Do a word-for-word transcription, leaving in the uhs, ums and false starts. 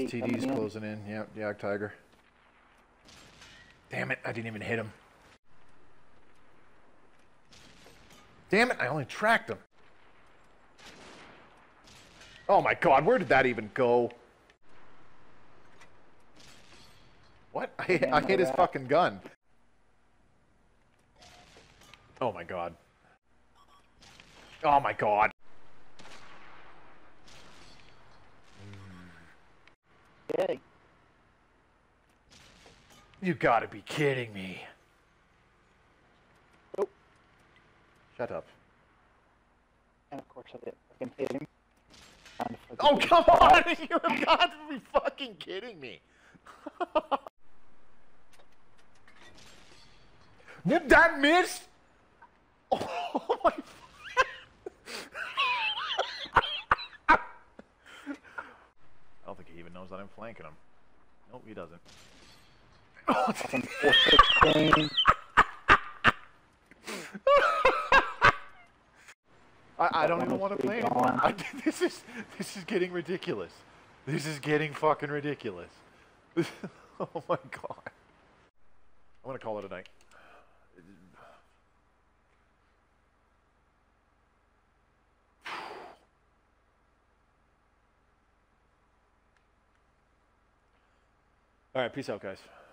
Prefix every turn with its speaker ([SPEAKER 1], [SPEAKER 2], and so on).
[SPEAKER 1] D
[SPEAKER 2] T
[SPEAKER 1] D's
[SPEAKER 2] coming in.
[SPEAKER 1] closing in. Yep, Yak Tiger. Damn it, I didn't even hit him. Damn it, I only tracked him. Oh my god, where did that even go? What? I, hit- I hit his fucking gun. Oh my god. Oh my god.
[SPEAKER 2] Okay.
[SPEAKER 1] You gotta be kidding me.
[SPEAKER 2] Oh.
[SPEAKER 1] Shut up.
[SPEAKER 2] And of course I did fucking hit him. And for the
[SPEAKER 1] Oh,
[SPEAKER 2] beat.
[SPEAKER 1] come on! You have got to be fucking kidding me. Did that miss? Oh my... I don't think he even knows that I'm flanking him. Nope, he doesn't.
[SPEAKER 2] Fucking four sixteen.
[SPEAKER 1] I, I don't even want to play anymore.
[SPEAKER 2] Gone.
[SPEAKER 1] I, this is this is getting ridiculous. This is getting fucking ridiculous. Oh my god. I'm gonna call it a night. All right, peace out, guys.